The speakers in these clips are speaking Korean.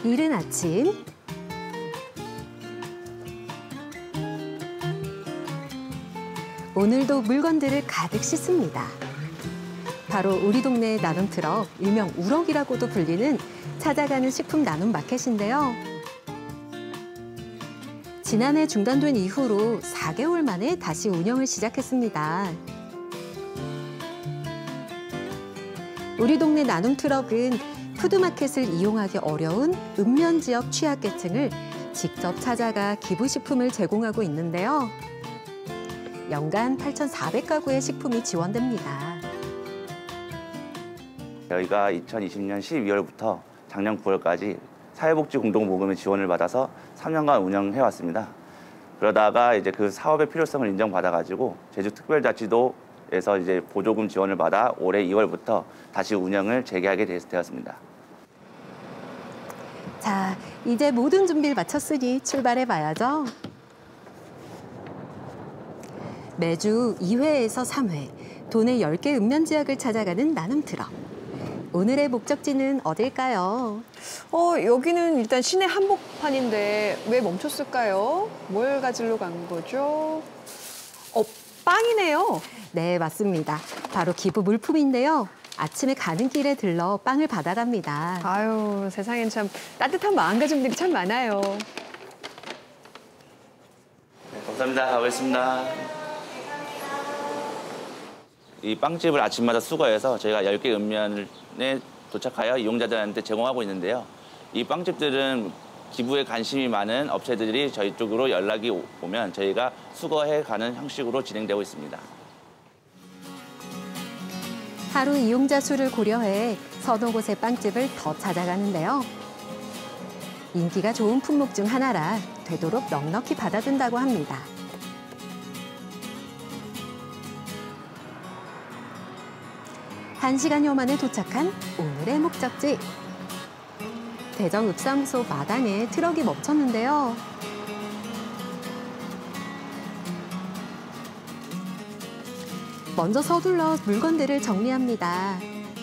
이른 아침 오늘도 물건들을 가득 싣습니다. 바로 우리 동네 나눔 트럭, 일명 우럭이라고도 불리는 찾아가는 식품 나눔 마켓인데요. 지난해 중단된 이후로 4개월 만에 다시 운영을 시작했습니다. 우리 동네 나눔 트럭은 푸드마켓을 이용하기 어려운 읍면 지역 취약계층을 직접 찾아가 기부식품을 제공하고 있는데요. 연간 8,400가구의 식품이 지원됩니다. 저희가 2020년 12월부터 작년 9월까지 사회복지공동모금의 지원을 받아서 3년간 운영해왔습니다. 그러다가 이제 그 사업의 필요성을 인정받아가지고 제주특별자치도에서 이제 보조금 지원을 받아 올해 2월부터 다시 운영을 재개하게 되었습니다. 자, 이제 모든 준비를 마쳤으니 출발해봐야죠. 매주 2회에서 3회, 도내 10개 읍면지역을 찾아가는 나눔 트럭. 오늘의 목적지는 어딜까요? 여기는 일단 시내 한복판인데 왜 멈췄을까요? 뭘 가지러 간 거죠? 빵이네요. 네, 맞습니다. 바로 기부 물품인데요. 아침에 가는 길에 들러 빵을 받아갑니다. 아유, 세상엔 참 따뜻한 마음가짐들이 참 많아요. 네, 감사합니다. 가보겠습니다. 이 빵집을 아침마다 수거해서 저희가 10개 읍면에 도착하여 이용자들한테 제공하고 있는데요. 이 빵집들은 기부에 관심이 많은 업체들이 저희 쪽으로 연락이 오면 저희가 수거해가는 형식으로 진행되고 있습니다. 하루 이용자 수를 고려해 서너 곳의 빵집을 더 찾아가는데요. 인기가 좋은 품목 중 하나라 되도록 넉넉히 받아든다고 합니다. 한 시간여 만에 도착한 오늘의 목적지. 대정읍사무소 마당에 트럭이 멈췄는데요. 먼저 서둘러 물건들을 정리합니다.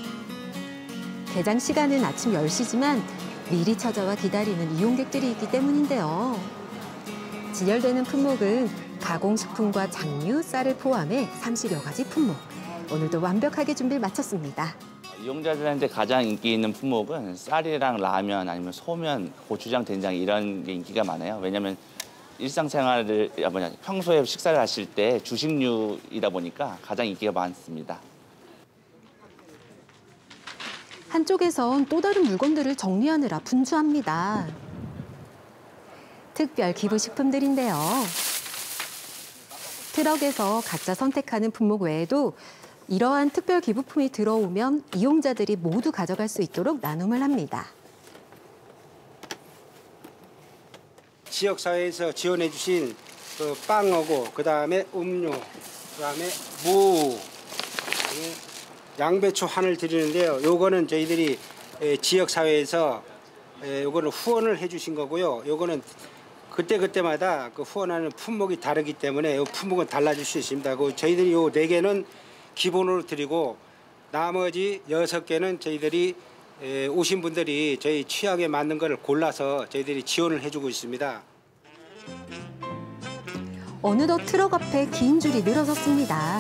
개장 시간은 아침 10시지만 미리 찾아와 기다리는 이용객들이 있기 때문인데요. 진열되는 품목은 가공식품과 장류, 쌀을 포함해 30여 가지 품목. 오늘도 완벽하게 준비를 마쳤습니다. 이용자들한테 가장 인기 있는 품목은 쌀이랑 라면, 아니면 소면, 고추장, 된장 이런 게 인기가 많아요. 왜냐하면 일상생활을 평소에 식사를 하실 때 주식류이다 보니까 가장 인기가 많습니다. 한쪽에선 또 다른 물건들을 정리하느라 분주합니다. 특별 기부식품들인데요. 트럭에서 각자 선택하는 품목 외에도 이러한 특별 기부품이 들어오면 이용자들이 모두 가져갈 수 있도록 나눔을 합니다. 지역사회에서 지원해 주신 그 빵하고 그다음에 음료, 그다음에 무, 그다음에 양배추 한을 드리는데요. 요거는 저희들이 지역사회에서 요거는 후원을 해 주신 거고요. 요거는 그때그때마다 그 후원하는 품목이 다르기 때문에 요 품목은 달라질 수 있습니다. 그 저희들이 요 4개는 기본으로 드리고 나머지 6개는 저희들이 오신 분들이 저희 취향에 맞는 걸 골라서 저희들이 지원을 해주고 있습니다. 어느덧 트럭 앞에 긴 줄이 늘어섰습니다.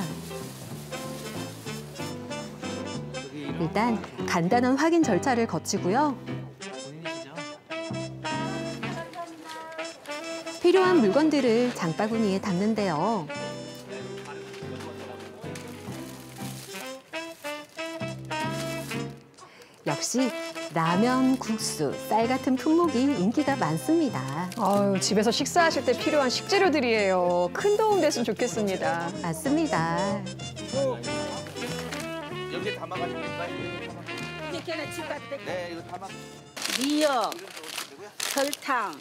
일단 간단한 확인 절차를 거치고요. 필요한 물건들을 장바구니에 담는데요. 역시 라면, 국수, 쌀 같은 품목이 인기가 많습니다. 아유, 집에서 식사하실 때 필요한 식재료들이에요. 큰 도움 됐으면 좋겠습니다. 맞습니다. 여기에 담아가지고 될까요? 이렇게나 집 가도 될까요? 네, 이거 담아. 미역, 설탕,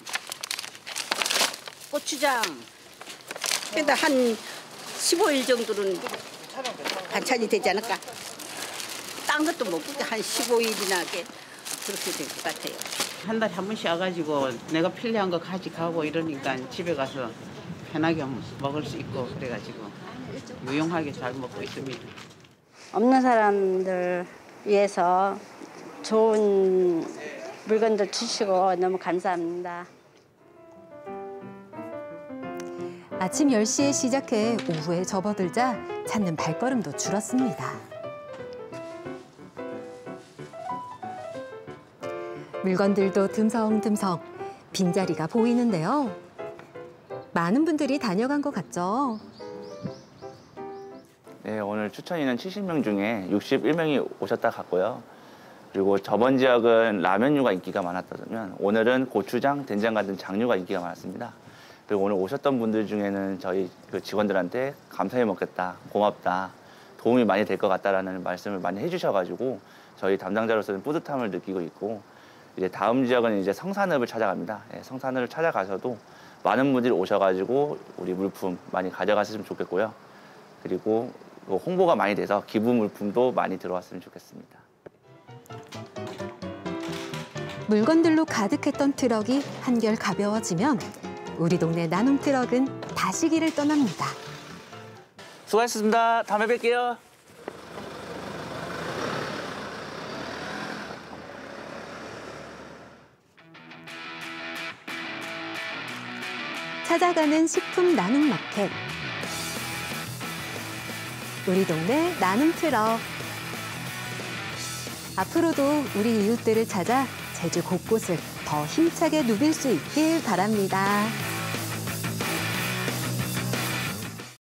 고추장. 그래도 한 15일 정도는 반찬이 되지 않을까? 딴 것도 먹고 한 15일이나 그렇게 될 것 같아요. 한 달에 한 번씩 와가지고 내가 필요한 거 가져가고 이러니까 집에 가서 편하게 먹을 수 있고 그래가지고 유용하게 잘 먹고 있습니다. 없는 사람들 위해서 좋은 물건들 주시고 너무 감사합니다. 아침 10시에 시작해 오후에 접어들자 찾는 발걸음도 줄었습니다. 물건들도 듬성듬성 빈자리가 보이는데요. 많은 분들이 다녀간 것 같죠? 네, 오늘 추천 인원 70명 중에 61명이 오셨다 갔고요. 그리고 저번 지역은 라면류가 인기가 많았다면 오늘은 고추장, 된장 같은 장류가 인기가 많았습니다. 그리고 오늘 오셨던 분들 중에는 저희 그 직원들한테 감사해 먹겠다, 고맙다, 도움이 많이 될 것 같다라는 말씀을 많이 해주셔가지고 저희 담당자로서는 뿌듯함을 느끼고 있고, 이제 다음 지역은 이제 성산읍을 찾아갑니다. 예, 성산읍을 찾아가셔도 많은 분들이 오셔가지고 우리 물품 많이 가져가셨으면 좋겠고요. 그리고 홍보가 많이 돼서 기부 물품도 많이 들어왔으면 좋겠습니다. 물건들로 가득했던 트럭이 한결 가벼워지면 우리 동네 나눔 트럭은 다시 길을 떠납니다. 수고하셨습니다. 다음에 뵐게요. 찾아가는 식품 나눔 마켓. 우리 동네 나눔 트럭. 앞으로도 우리 이웃들을 찾아 제주 곳곳을 더 힘차게 누빌 수 있길 바랍니다.